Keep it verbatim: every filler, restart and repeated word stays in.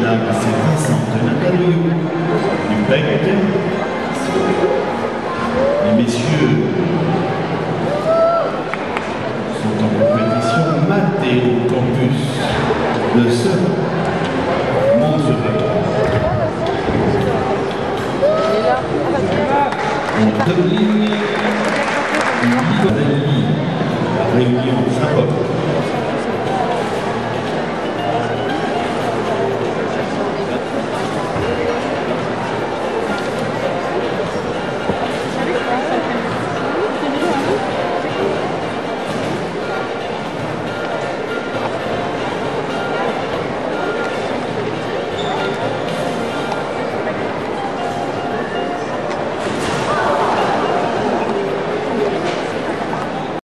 dames, c'est Vincent de Nathalie du P E C. Les messieurs sont en compétition Maté au campus de Sœur.